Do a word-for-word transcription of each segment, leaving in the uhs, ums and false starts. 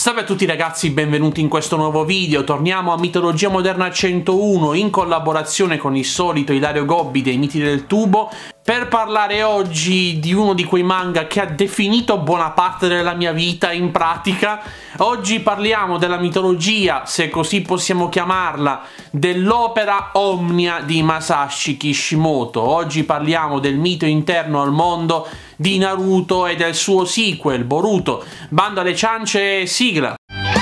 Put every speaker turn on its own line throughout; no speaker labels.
Salve a tutti ragazzi, benvenuti in questo nuovo video. Torniamo a Mitologia Moderna centouno in collaborazione con il solito Ilario Gobbi dei Miti del Tubo per parlare oggi di uno di quei manga che ha definito buona parte della mia vita in pratica. Oggi parliamo della mitologia, se così possiamo chiamarla, dell'opera Omnia di Masashi Kishimoto. Oggi parliamo del mito interno al mondo di Naruto e del suo sequel, Boruto. Bando alle ciance, sigla!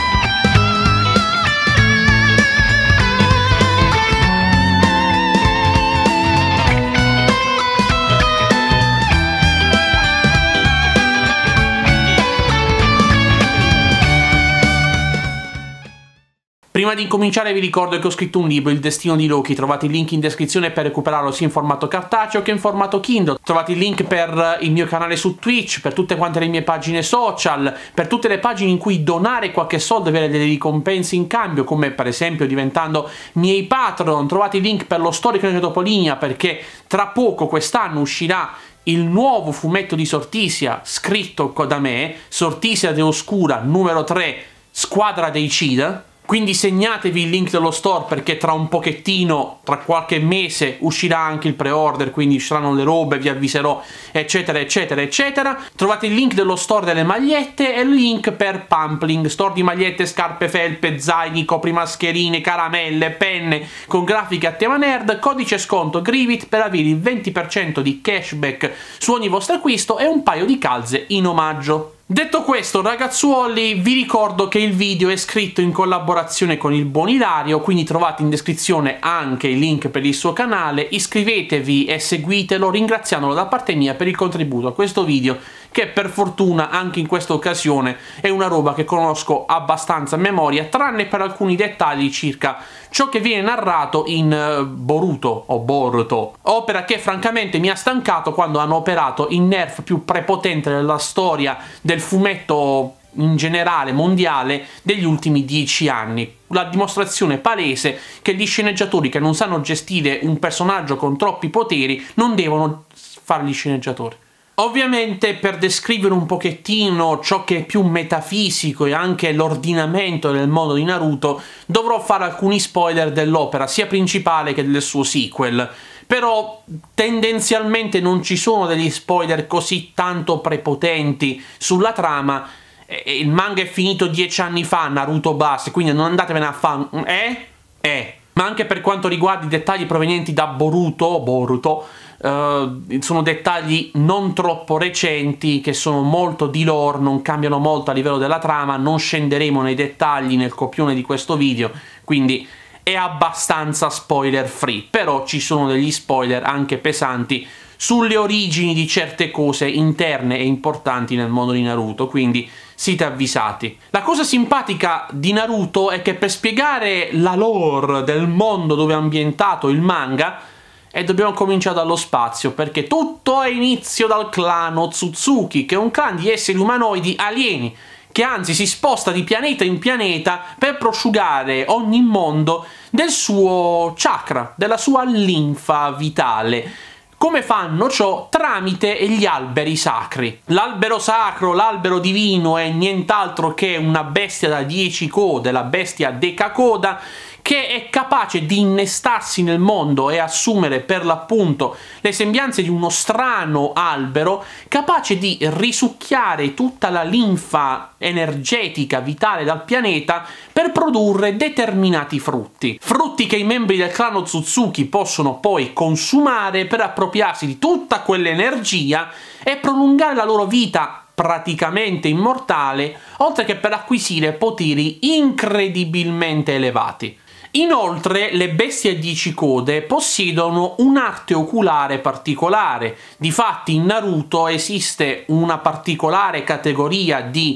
Prima di incominciare vi ricordo che ho scritto un libro, Il Destino di Loki, trovate il link in descrizione per recuperarlo sia in formato cartaceo che in formato Kindle. Trovate il link per il mio canale su Twitch, per tutte quante le mie pagine social, per tutte le pagine in cui donare qualche soldo e avere delle ricompense in cambio, come per esempio diventando miei Patreon. Trovate il link per lo storico di Topolinia, perché tra poco quest'anno uscirà il nuovo fumetto di Sortisia scritto da me, Sortisia de Oscura numero tre, Squadra dei Cida. Quindi segnatevi il link dello store, perché tra un pochettino, tra qualche mese, uscirà anche il pre-order, quindi usciranno le robe, vi avviserò, eccetera, eccetera, eccetera. Trovate il link dello store delle magliette e il link per Pampling, store di magliette, scarpe, felpe, zaini, coprimascherine, caramelle, penne, con grafiche a tema nerd, codice sconto Grivit per avere il venti per cento di cashback su ogni vostro acquisto e un paio di calze in omaggio. Detto questo, ragazzuoli, vi ricordo che il video è scritto in collaborazione con il buon Ilario, quindi trovate in descrizione anche il link per il suo canale. Iscrivetevi e seguitelo, ringraziandolo da parte mia per il contributo a questo video, che per fortuna anche in questa occasione è una roba che conosco abbastanza a memoria, tranne per alcuni dettagli circa ciò che viene narrato in uh, Boruto o Boruto, opera che francamente mi ha stancato quando hanno operato il nerf più prepotente della storia del fumetto in generale mondiale degli ultimi dieci anni. La dimostrazione palese che gli sceneggiatori che non sanno gestire un personaggio con troppi poteri non devono fare gli sceneggiatori. Ovviamente, per descrivere un pochettino ciò che è più metafisico e anche l'ordinamento del mondo di Naruto, dovrò fare alcuni spoiler dell'opera, sia principale che del suo sequel. Però tendenzialmente non ci sono degli spoiler così tanto prepotenti sulla trama. Il manga è finito dieci anni fa, Naruto basta, quindi non andatevene a fare... Eh? Eh. Ma anche per quanto riguarda i dettagli provenienti da Boruto, Boruto, Uh, sono dettagli non troppo recenti, che sono molto di lore, non cambiano molto a livello della trama, non scenderemo nei dettagli nel copione di questo video, quindi è abbastanza spoiler free, però ci sono degli spoiler anche pesanti sulle origini di certe cose interne e importanti nel mondo di Naruto, quindi siete avvisati. La cosa simpatica di Naruto è che per spiegare la lore del mondo dove è ambientato il manga, e dobbiamo cominciare dallo spazio, perché tutto ha inizio dal clan Otsutsuki, che è un clan di esseri umanoidi alieni, che anzi si sposta di pianeta in pianeta per prosciugare ogni mondo del suo chakra, della sua linfa vitale. Come fanno ciò? Tramite gli alberi sacri. L'albero sacro, l'albero divino, è nient'altro che una bestia da dieci code, la bestia Decacoda, che è capace di innestarsi nel mondo e assumere per l'appunto le sembianze di uno strano albero, capace di risucchiare tutta la linfa energetica vitale dal pianeta per produrre determinati frutti. Frutti che i membri del clan Otsutsuki possono poi consumare per appropriarsi di tutta quell'energia e prolungare la loro vita praticamente immortale, oltre che per acquisire poteri incredibilmente elevati. Inoltre, le bestie a dieci code possiedono un'arte oculare particolare. Difatti in Naruto esiste una particolare categoria di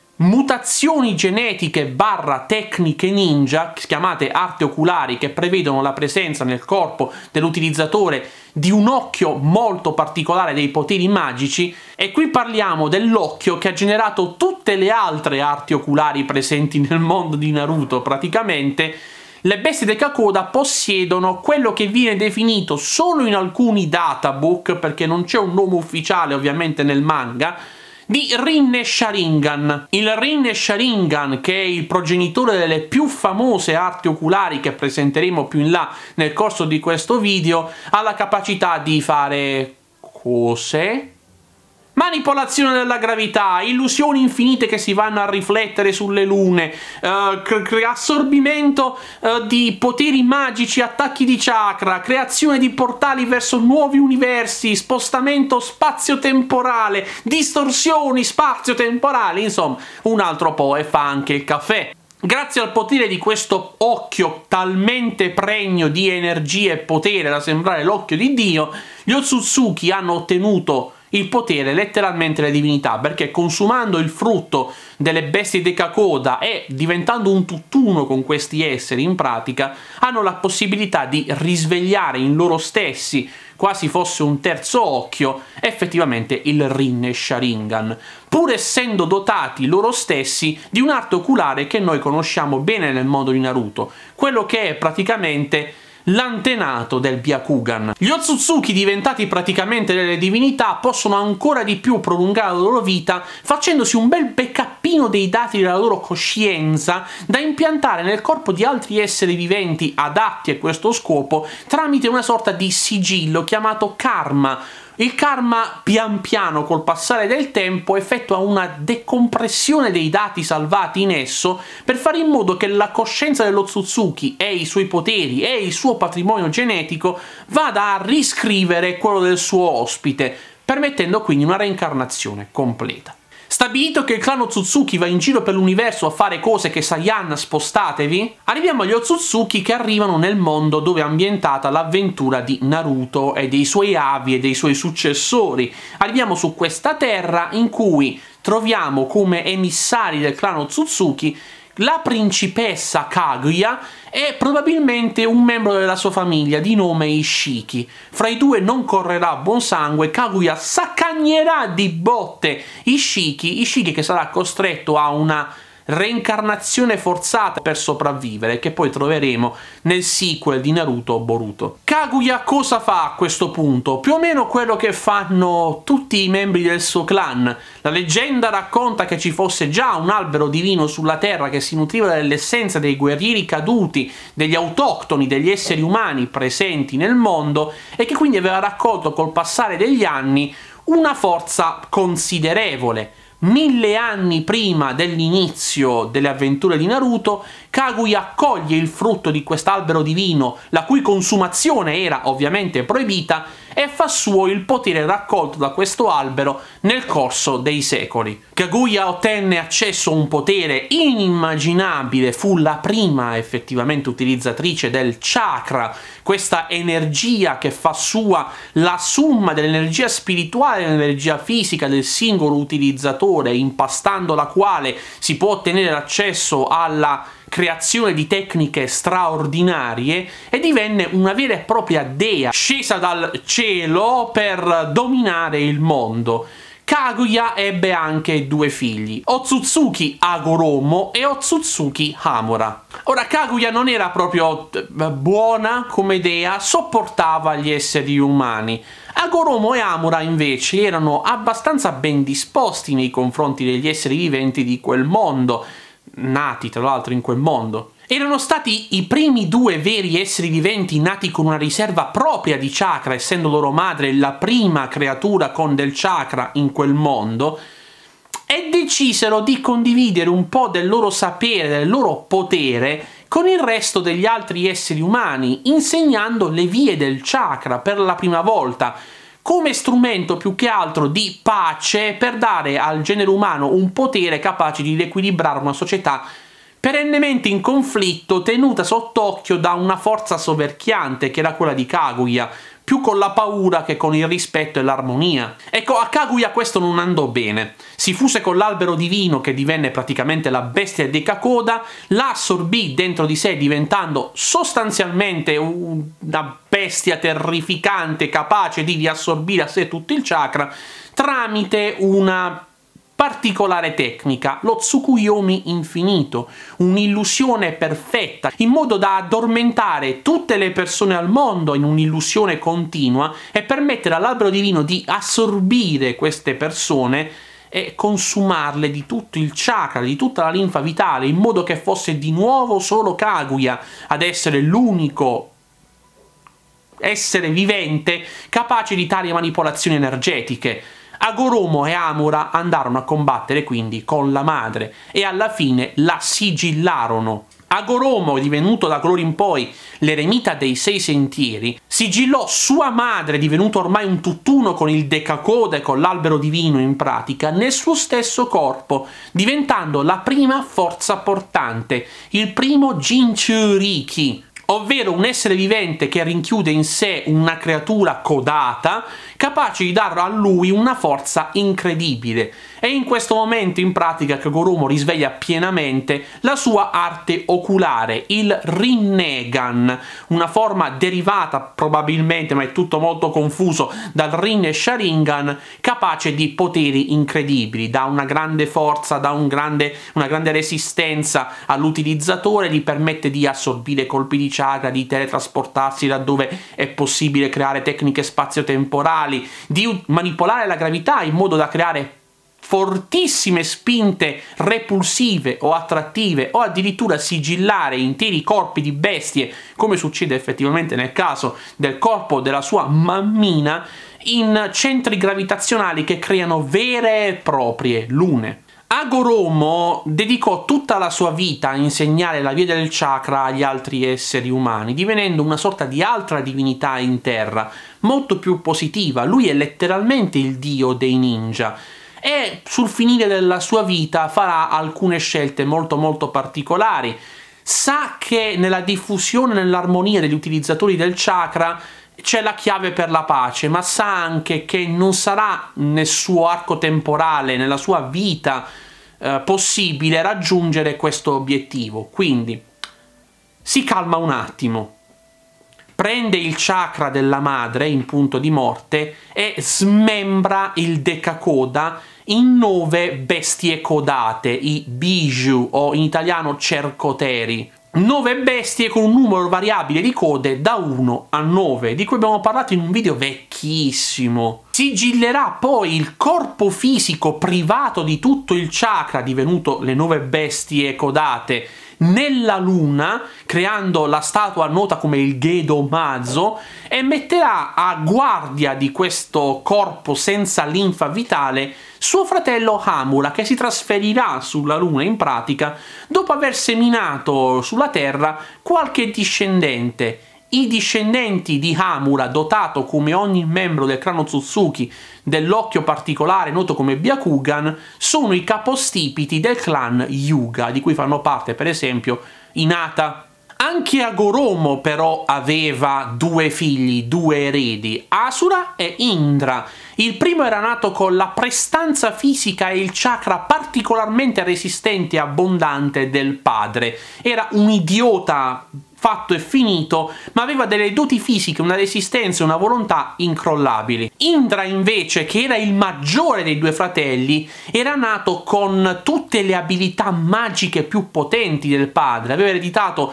mutazioni genetiche barra tecniche ninja, chiamate arti oculari, che prevedono la presenza nel corpo dell'utilizzatore di un occhio molto particolare dei poteri magici, e qui parliamo dell'occhio che ha generato tutte le altre arti oculari presenti nel mondo di Naruto praticamente. Le bestie Decacoda possiedono quello che viene definito solo in alcuni databook, perché non c'è un nome ufficiale ovviamente nel manga, di Rinne Sharingan. Il Rinne Sharingan, che è il progenitore delle più famose arti oculari che presenteremo più in là nel corso di questo video, ha la capacità di fare cose? Manipolazione della gravità, illusioni infinite che si vanno a riflettere sulle lune, uh, assorbimento uh, di poteri magici, attacchi di chakra, creazione di portali verso nuovi universi, spostamento spazio-temporale, distorsioni spazio-temporali, insomma, un altro po' e fa anche il caffè. Grazie al potere di questo occhio talmente pregno di energia e potere da sembrare l'occhio di Dio, gli Otsutsuki hanno ottenuto il potere letteralmente delle divinità, perché consumando il frutto delle bestie Dekakoda e diventando un tutt'uno con questi esseri, in pratica hanno la possibilità di risvegliare in loro stessi, quasi fosse un terzo occhio, effettivamente il Rinne Sharingan, pur essendo dotati loro stessi di un'arte oculare che noi conosciamo bene nel mondo di Naruto, quello che è praticamente l'antenato del Byakugan. Gli Otsutsuki, diventati praticamente delle divinità, possono ancora di più prolungare la loro vita facendosi un bel backuppino dei dati della loro coscienza da impiantare nel corpo di altri esseri viventi adatti a questo scopo tramite una sorta di sigillo chiamato karma. Il karma, pian piano, col passare del tempo, effettua una decompressione dei dati salvati in esso per fare in modo che la coscienza dell'Otsutsuki e i suoi poteri e il suo patrimonio genetico vada a riscrivere quello del suo ospite, permettendo quindi una reincarnazione completa. Stabilito che il clan Otsutsuki va in giro per l'universo a fare cose che Saiyan spostatevi, arriviamo agli Otsutsuki che arrivano nel mondo dove è ambientata l'avventura di Naruto e dei suoi avi e dei suoi successori. Arriviamo su questa terra in cui troviamo come emissari del clan Otsutsuki la principessa Kaguya e probabilmente un membro della sua famiglia di nome Ishiki. Fra i due non correrà buon sangue, Kaguya saccagnerà di botte Ishiki, Ishiki che sarà costretto a una reincarnazione forzata per sopravvivere, che poi troveremo nel sequel di Naruto Boruto. Kaguya cosa fa a questo punto? Più o meno quello che fanno tutti i membri del suo clan. La leggenda racconta che ci fosse già un albero divino sulla terra che si nutriva dell'essenza dei guerrieri caduti, degli autoctoni, degli esseri umani presenti nel mondo, e che quindi aveva raccolto col passare degli anni una forza considerevole. Mille anni prima dell'inizio delle avventure di Naruto, Kaguya accoglie il frutto di quest'albero divino, la cui consumazione era ovviamente proibita, e fa suo il potere raccolto da questo albero nel corso dei secoli. Kaguya ottenne accesso a un potere inimmaginabile, fu la prima effettivamente utilizzatrice del chakra, questa energia che fa sua la somma dell'energia spirituale e dell'energia fisica del singolo utilizzatore, impastando la quale si può ottenere accesso alla creazione di tecniche straordinarie, e divenne una vera e propria dea scesa dal cielo per dominare il mondo. Kaguya ebbe anche due figli, Otsutsuki Hagoromo e Otsutsuki Hamura. Ora, Kaguya non era proprio buona come dea, sopportava gli esseri umani. Hagoromo e Hamura invece erano abbastanza ben disposti nei confronti degli esseri viventi di quel mondo, nati tra l'altro in quel mondo. Erano stati i primi due veri esseri viventi nati con una riserva propria di chakra, essendo loro madre la prima creatura con del chakra in quel mondo, e decisero di condividere un po' del loro sapere, del loro potere con il resto degli altri esseri umani, insegnando le vie del chakra per la prima volta, come strumento più che altro di pace, per dare al genere umano un potere capace di riequilibrare una società perennemente in conflitto, tenuta sott'occhio da una forza soverchiante che era quella di Kaguya, più con la paura che con il rispetto e l'armonia. Ecco, a Kaguya questo non andò bene. Si fuse con l'albero divino, che divenne praticamente la bestia Dekakoda, la assorbì dentro di sé, diventando sostanzialmente una bestia terrificante capace di riassorbire a sé tutto il chakra tramite una particolare tecnica, lo Tsukuyomi infinito, un'illusione perfetta, in modo da addormentare tutte le persone al mondo in un'illusione continua e permettere all'albero divino di assorbire queste persone e consumarle di tutto il chakra, di tutta la linfa vitale, in modo che fosse di nuovo solo Kaguya ad essere l'unico essere vivente capace di tali manipolazioni energetiche. Agoromo e Amura andarono a combattere quindi con la madre e alla fine la sigillarono. Agoromo, divenuto da allora in poi l'eremita dei sei sentieri, sigillò sua madre, divenuto ormai un tutt'uno con il Decacoda e con l'albero divino in pratica, nel suo stesso corpo, diventando la prima forza portante, il primo Jinchuriki, ovvero un essere vivente che rinchiude in sé una creatura codata, capace di dare a lui una forza incredibile. È in questo momento in pratica che Agoromo risveglia pienamente la sua arte oculare, il Rinnegan, una forma derivata probabilmente, ma è tutto molto confuso, dal Rinne Sharingan, capace di poteri incredibili, dà una grande forza, dà un grande, una grande resistenza all'utilizzatore, gli permette di assorbire colpi di chakra, di teletrasportarsi laddove è possibile, creare tecniche spazio-temporali, di manipolare la gravità in modo da creare fortissime spinte repulsive o attrattive, o addirittura sigillare interi corpi di bestie, come succede effettivamente nel caso del corpo della sua mammina, in centri gravitazionali che creano vere e proprie lune. Agoromo dedicò tutta la sua vita a insegnare la via del chakra agli altri esseri umani, divenendo una sorta di altra divinità in terra, molto più positiva. Lui è letteralmente il dio dei ninja. E sul finire della sua vita farà alcune scelte molto molto particolari. Sa che nella diffusione e nell'armonia degli utilizzatori del chakra c'è la chiave per la pace, ma sa anche che non sarà nel suo arco temporale, nella sua vita eh, possibile raggiungere questo obiettivo. Quindi si calma un attimo, prende il chakra della madre in punto di morte e smembra il Decacoda in nove bestie codate, i Biju, o in italiano cercoteri. Nove bestie con un numero variabile di code da uno a nove, di cui abbiamo parlato in un video vecchissimo. Sigillerà poi il corpo fisico privato di tutto il chakra, divenuto le nove bestie codate, nella luna, creando la statua nota come il Gedo Mazo, e metterà a guardia di questo corpo senza linfa vitale suo fratello Hamura, che si trasferirà sulla luna in pratica dopo aver seminato sulla terra qualche discendente. I discendenti di Hamura, dotato come ogni membro del clan Otsutsuki dell'occhio particolare noto come Byakugan, sono i capostipiti del clan Hyuga, di cui fanno parte per esempio Hinata. Anche Agoromo però aveva due figli, due eredi, Asura e Indra. Il primo era nato con la prestanza fisica e il chakra particolarmente resistente e abbondante del padre. Era un idiota fatto e finito, ma aveva delle doti fisiche, una resistenza e una volontà incrollabili. Indra invece, che era il maggiore dei due fratelli, era nato con tutte le abilità magiche più potenti del padre, aveva ereditato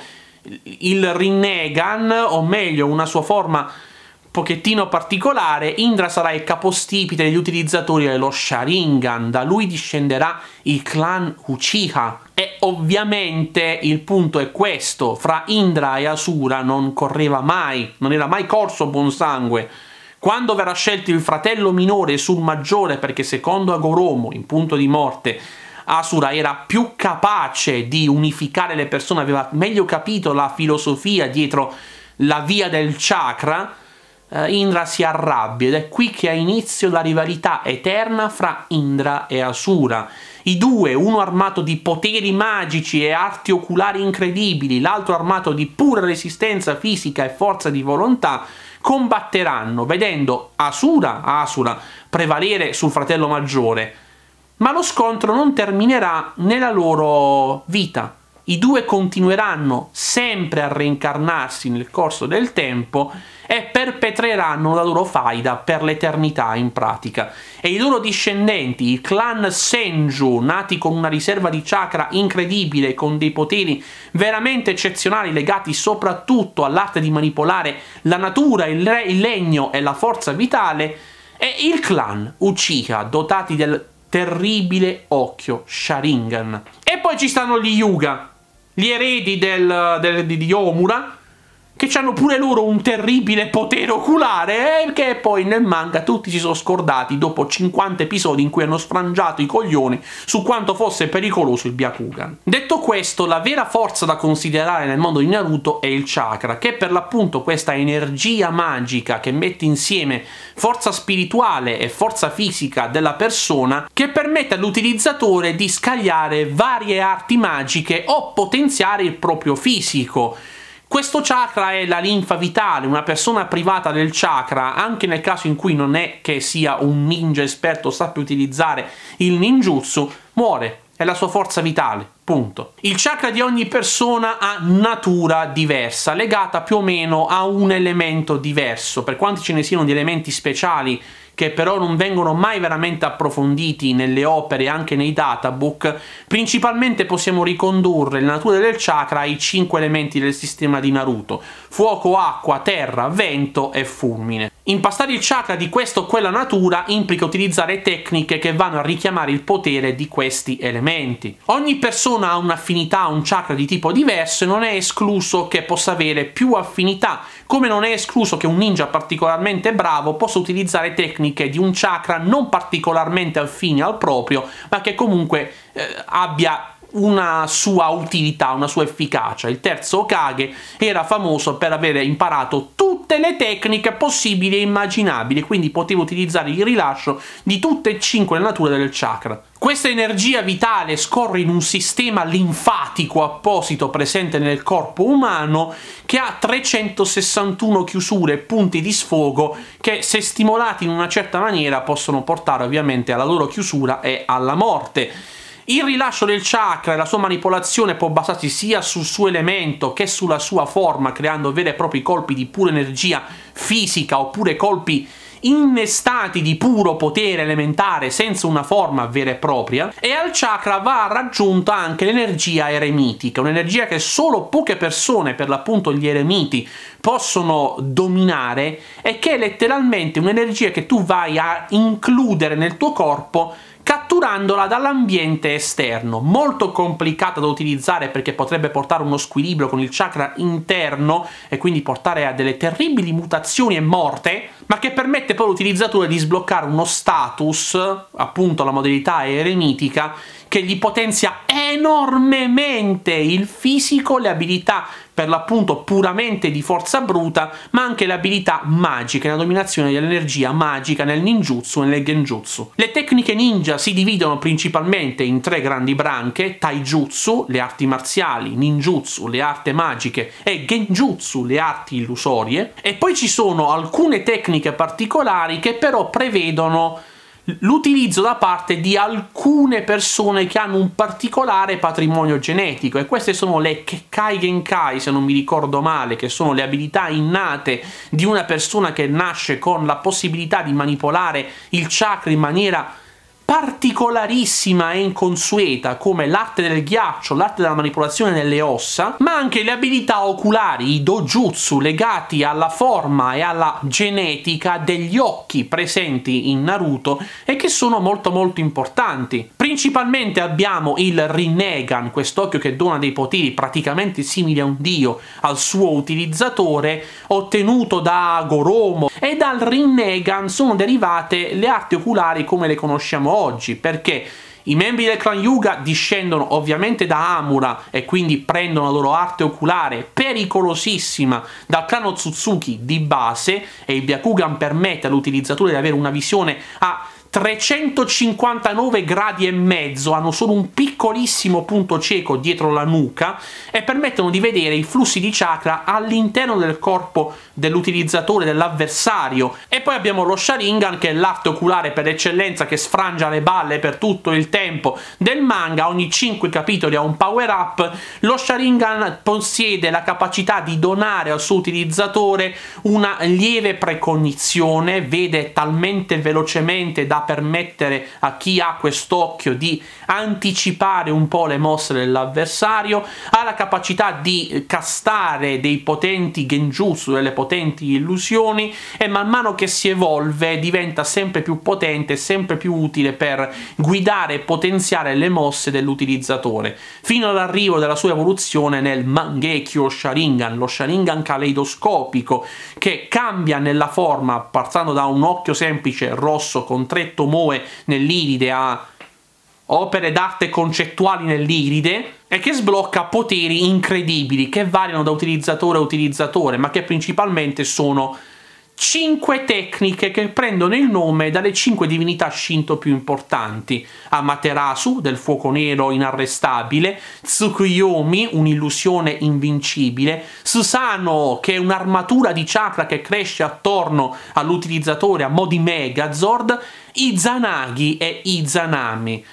il Rinnegan, o meglio una sua forma pochettino particolare. Indra sarà il capostipite degli utilizzatori dello Sharingan, da lui discenderà il clan Uchiha. E ovviamente il punto è questo: fra Indra e Asura non correva mai, non era mai corso buon sangue. Quando verrà scelto il fratello minore sul maggiore, perché secondo Agoromo, in punto di morte, Asura era più capace di unificare le persone, aveva meglio capito la filosofia dietro la via del chakra, Uh, Indra si arrabbia, ed è qui che ha inizio la rivalità eterna fra Indra e Asura. I due, uno armato di poteri magici e arti oculari incredibili, l'altro armato di pura resistenza fisica e forza di volontà, combatteranno, vedendo Asura, Asura prevalere sul fratello maggiore. Ma lo scontro non terminerà nella loro vita. I due continueranno sempre a reincarnarsi nel corso del tempo e perpetreranno la loro faida per l'eternità in pratica. E i loro discendenti, il clan Senju, nati con una riserva di chakra incredibile, con dei poteri veramente eccezionali legati soprattutto all'arte di manipolare la natura, il, re, il legno e la forza vitale, e il clan Uchiha, dotati del terribile occhio Sharingan. E poi ci stanno gli Hyuga, gli eredi del, del, di Homura, che hanno pure loro un terribile potere oculare, e che poi nel manga tutti si sono scordati dopo cinquanta episodi in cui hanno sfrangiato i coglioni su quanto fosse pericoloso il Byakugan. Detto questo, la vera forza da considerare nel mondo di Naruto è il chakra, che è per l'appunto questa energia magica che mette insieme forza spirituale e forza fisica della persona, che permette all'utilizzatore di scagliare varie arti magiche o potenziare il proprio fisico. Questo chakra è la linfa vitale. Una persona privata del chakra, anche nel caso in cui non è che sia un ninja esperto o sappia utilizzare il ninjutsu, muore. È la sua forza vitale, punto. Il chakra di ogni persona ha natura diversa, legata più o meno a un elemento diverso. Per quanto ce ne siano di elementi speciali che però non vengono mai veramente approfonditi nelle opere e anche nei databook, principalmente possiamo ricondurre la natura del chakra ai cinque elementi del sistema di Naruto: fuoco, acqua, terra, vento e fulmine. Impastare il chakra di questa o quella natura implica utilizzare tecniche che vanno a richiamare il potere di questi elementi. Ogni persona ha un'affinità a un chakra di tipo diverso e non è escluso che possa avere più affinità, come non è escluso che un ninja particolarmente bravo possa utilizzare tecniche di un chakra non particolarmente affini al proprio, ma che comunque eh, abbia una sua utilità, una sua efficacia. Il terzo Hokage era famoso per aver imparato tutte le tecniche possibili e immaginabili, quindi poteva utilizzare il rilascio di tutte e cinque le nature del chakra. Questa energia vitale scorre in un sistema linfatico apposito presente nel corpo umano, che ha trecentosessantuno chiusure e punti di sfogo che, se stimolati in una certa maniera, possono portare ovviamente alla loro chiusura e alla morte. Il rilascio del chakra e la sua manipolazione può basarsi sia sul suo elemento che sulla sua forma, creando veri e propri colpi di pura energia fisica oppure colpi innestati di puro potere elementare senza una forma vera e propria. E al chakra va raggiunta anche l'energia eremitica, un'energia che solo poche persone, per l'appunto gli eremiti, possono dominare, e che è letteralmente un'energia che tu vai a includere nel tuo corpo catturandola dall'ambiente esterno. Molto complicata da utilizzare perché potrebbe portare uno squilibrio con il chakra interno e quindi portare a delle terribili mutazioni e morte, ma che permette poi all'utilizzatore di sbloccare uno status, appunto la modalità eremitica, che gli potenzia enormemente il fisico, le abilità per l'appunto puramente di forza bruta, ma anche le abilità magiche, la dominazione dell'energia magica nel ninjutsu e nel genjutsu. Le tecniche ninja si dividono principalmente in tre grandi branche: taijutsu, le arti marziali, ninjutsu, le arti magiche, e genjutsu, le arti illusorie. E poi ci sono alcune tecniche particolari che però prevedono l'utilizzo da parte di alcune persone che hanno un particolare patrimonio genetico, e queste sono le Kekkai Genkai, se non mi ricordo male, che sono le abilità innate di una persona che nasce con la possibilità di manipolare il chakra in maniera particolarissima e inconsueta, come l'arte del ghiaccio, l'arte della manipolazione delle ossa, ma anche le abilità oculari, i dojutsu, legati alla forma e alla genetica degli occhi presenti in Naruto e che sono molto molto importanti. Principalmente abbiamo il Rinnegan, quest'occhio che dona dei poteri praticamente simili a un dio al suo utilizzatore, ottenuto da Goromo, e dal Rinnegan sono derivate le arti oculari come le conosciamo oggi, perché i membri del clan Hyuga discendono ovviamente da Hamura e quindi prendono la loro arte oculare pericolosissima dal clan Otsutsuki di base, e il Byakugan permette all'utilizzatore di avere una visione a trecentocinquantanove gradi e mezzo, hanno solo un piccolissimo punto cieco dietro la nuca e permettono di vedere i flussi di chakra all'interno del corpo dell'utilizzatore, dell'avversario. E poi abbiamo lo Sharingan, che è l'arte oculare per eccellenza, che sfrangia le balle per tutto il tempo del manga. Ogni cinque capitoli ha un power up. Lo Sharingan possiede la capacità di donare al suo utilizzatore una lieve precognizione, vede talmente velocemente da permettere a chi ha quest'occhio di anticipare un po' le mosse dell'avversario, ha la capacità di castare dei potenti genjutsu, delle potenti illusioni, e man mano che si evolve diventa sempre più potente, sempre più utile per guidare e potenziare le mosse dell'utilizzatore, fino all'arrivo della sua evoluzione nel Mangekyo Sharingan, lo Sharingan caleidoscopico, che cambia nella forma, passando da un occhio semplice rosso con tre tomoe nell'iride a opere d'arte concettuali nell'iride, e che sblocca poteri incredibili che variano da utilizzatore a utilizzatore, ma che principalmente sono cinque tecniche che prendono il nome dalle cinque divinità Shinto più importanti: Amaterasu, del fuoco nero inarrestabile; Tsukuyomi, un'illusione invincibile; Susanoo, che è un'armatura di chakra che cresce attorno all'utilizzatore a mo' di Megazord; Izanagi e Izanami,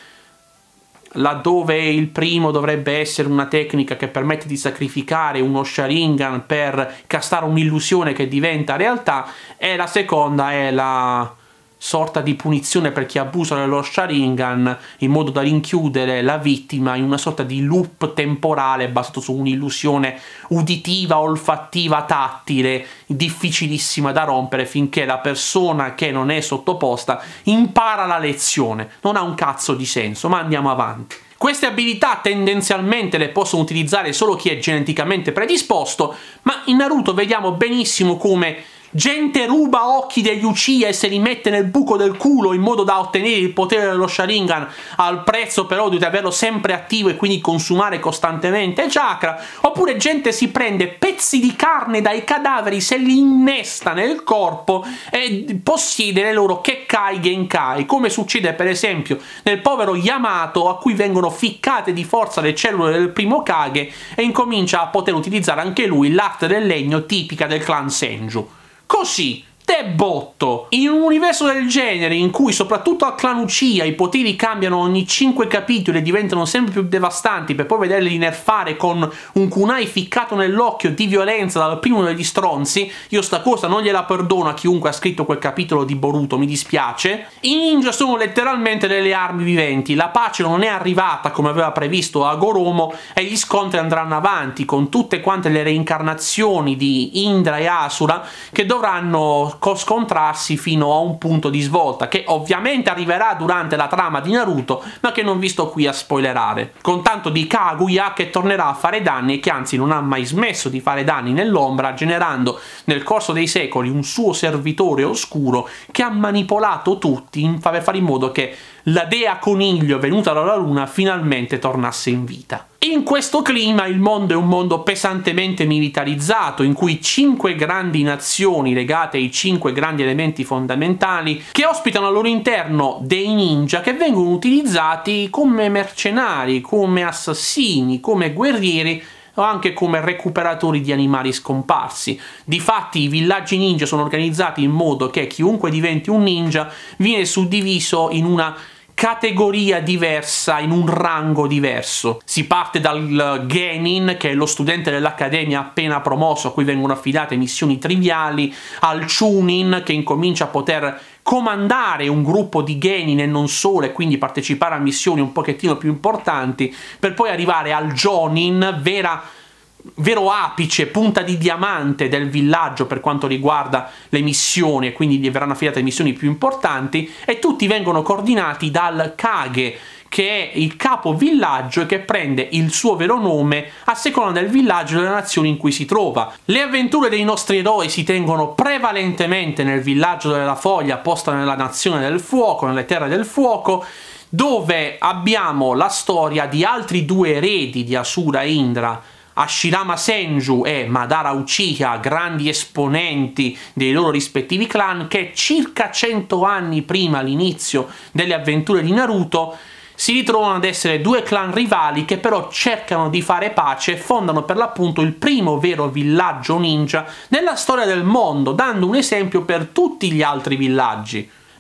laddove il primo dovrebbe essere una tecnica che permette di sacrificare uno Sharingan per castare un'illusione che diventa realtà, e la seconda è la sorta di punizione per chi abusa dello Sharingan, in modo da rinchiudere la vittima in una sorta di loop temporale basato su un'illusione uditiva, olfattiva, tattile, difficilissima da rompere, finché la persona che non è sottoposta impara la lezione. Non ha un cazzo di senso, ma andiamo avanti. Queste abilità tendenzialmente le possono utilizzare solo chi è geneticamente predisposto, ma in Naruto vediamo benissimo come gente ruba occhi degli Uchiha e se li mette nel buco del culo in modo da ottenere il potere dello Sharingan, al prezzo però di averlo sempre attivo e quindi consumare costantemente chakra. Oppure gente si prende pezzi di carne dai cadaveri, se li innesta nel corpo e possiede le loro Kekkai Genkai, come succede per esempio nel povero Yamato, a cui vengono ficcate di forza le cellule del primo Kage e incomincia a poter utilizzare anche lui l'arte del legno tipica del clan Senju. Così, te botto! In un universo del genere, in cui soprattutto al clan Uchiha i poteri cambiano ogni cinque capitoli e diventano sempre più devastanti, per poi vederli nerfare con un kunai ficcato nell'occhio di violenza dal primo degli stronzi, io sta cosa non gliela perdono a chiunque ha scritto quel capitolo di Boruto, mi dispiace. I ninja sono letteralmente delle armi viventi, la pace non è arrivata come aveva previsto Hagoromo e gli scontri andranno avanti, con tutte quante le reincarnazioni di Indra e Asura che dovranno scontrarsi fino a un punto di svolta, che ovviamente arriverà durante la trama di Naruto, ma che non vi sto qui a spoilerare, con tanto di Kaguya che tornerà a fare danni e che anzi non ha mai smesso di fare danni nell'ombra, generando nel corso dei secoli un suo servitore oscuro che ha manipolato tutti per fare in modo che la dea coniglio venuta dalla luna finalmente tornasse in vita. In questo clima il mondo è un mondo pesantemente militarizzato, in cui cinque grandi nazioni legate ai cinque grandi elementi fondamentali, che ospitano al loro interno dei ninja che vengono utilizzati come mercenari, come assassini, come guerrieri o anche come recuperatori di animali scomparsi. Difatti i villaggi ninja sono organizzati in modo che chiunque diventi un ninja viene suddiviso in una categoria diversa, in un rango diverso. Si parte dal genin, che è lo studente dell'accademia appena promosso, a cui vengono affidate missioni triviali, al chunin, che incomincia a poter comandare un gruppo di genin e non solo, e quindi partecipare a missioni un pochettino più importanti, per poi arrivare al jonin, vera vero apice, punta di diamante del villaggio per quanto riguarda le missioni, e quindi gli verranno affidate missioni più importanti, e tutti vengono coordinati dal Kage, che è il capo villaggio e che prende il suo vero nome a seconda del villaggio e della nazione in cui si trova. Le avventure dei nostri eroi si tengono prevalentemente nel villaggio della Foglia, posta nella nazione del fuoco, nelle terre del fuoco, dove abbiamo la storia di altri due eredi di Asura e Indra, Hashirama Senju e Madara Uchiha, grandi esponenti dei loro rispettivi clan, che circa cento anni prima l'inizio delle avventure di Naruto si ritrovano ad essere due clan rivali che però cercano di fare pace e fondano per l'appunto il primo vero villaggio ninja nella storia del mondo, dando un esempio per tutti gli altri villaggi.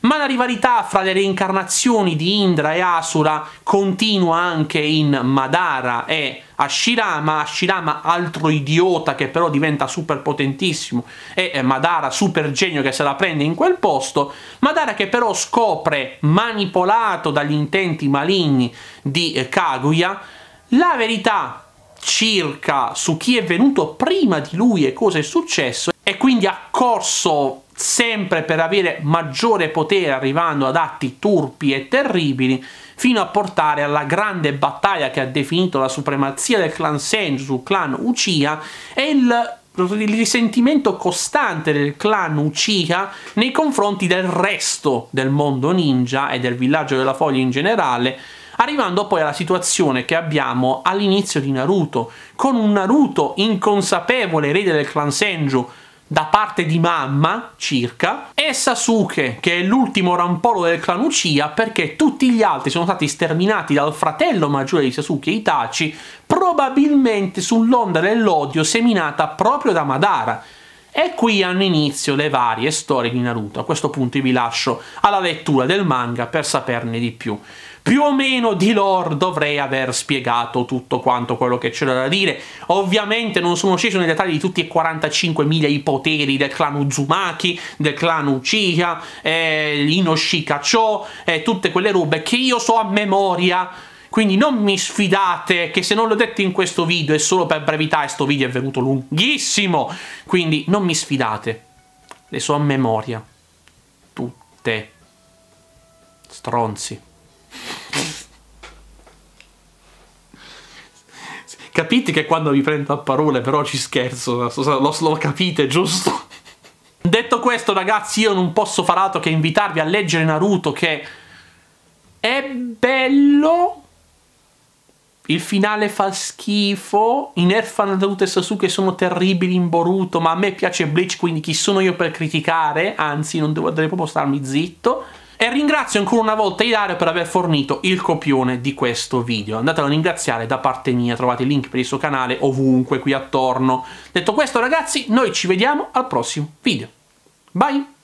Ma la rivalità fra le reincarnazioni di Indra e Asura continua anche in Madara e Hashirama. Hashirama, altro idiota che però diventa super potentissimo, e Madara, super genio che se la prende in quel posto. Madara che però scopre, manipolato dagli intenti maligni di Kaguya, la verità circa su chi è venuto prima di lui e cosa è successo, e quindi ha corso sempre per avere maggiore potere, arrivando ad atti turpi e terribili, fino a portare alla grande battaglia che ha definito la supremazia del clan Senju sul clan Uchiha e il il risentimento costante del clan Uchiha nei confronti del resto del mondo ninja e del villaggio della foglia in generale, arrivando poi alla situazione che abbiamo all'inizio di Naruto, con un Naruto inconsapevole, erede del clan Senju da parte di mamma, circa, e Sasuke, che è l'ultimo rampollo del clan Uchiha, perché tutti gli altri sono stati sterminati dal fratello maggiore di Sasuke, Itachi, probabilmente sull'onda dell'odio seminata proprio da Madara. E qui hanno inizio le varie storie di Naruto. A questo punto io vi lascio alla lettura del manga per saperne di più. Più o meno di lore dovrei aver spiegato tutto quanto quello che c'era da dire. Ovviamente non sono sceso nei dettagli di tutti e quarantacinquemila i poteri del clan Uzumaki, del clan Uchiha, eh, Inoshikacho, e tutte quelle robe che io so a memoria. Quindi non mi sfidate, che se non l'ho detto in questo video è solo per brevità, e sto video è venuto lunghissimo. Quindi non mi sfidate. Le so a memoria. Tutte. Stronzi. Capite che quando vi prendo a parole però ci scherzo, lo, lo capite, giusto? Detto questo, ragazzi, io non posso far altro che invitarvi a leggere Naruto, che è bello. Il finale fa schifo, i nerf a Naruto e Sasuke sono terribili in Boruto, ma a me piace Bleach, quindi chi sono io per criticare? Anzi, non devo, devo proprio starmi zitto. E ringrazio ancora una volta Ilario per aver fornito il copione di questo video. Andatelo a ringraziare da parte mia, trovate il link per il suo canale ovunque qui attorno. Detto questo, ragazzi, noi ci vediamo al prossimo video. Bye!